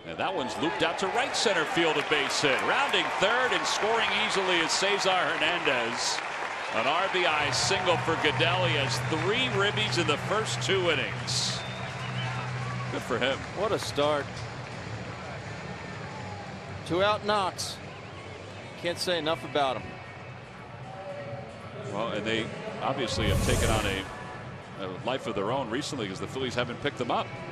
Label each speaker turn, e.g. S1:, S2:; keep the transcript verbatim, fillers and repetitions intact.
S1: And that one's looped out to right center field, a base hit. Rounding third and scoring easily is Cesar Hernandez. An R B I single for Goeddel. He has three ribbies in the first two innings. Good for him.
S2: What a start. Two out knocks. Can't say enough about him.
S1: Well, and they obviously have taken on a, a life of their own recently because the Phillies haven't picked them up.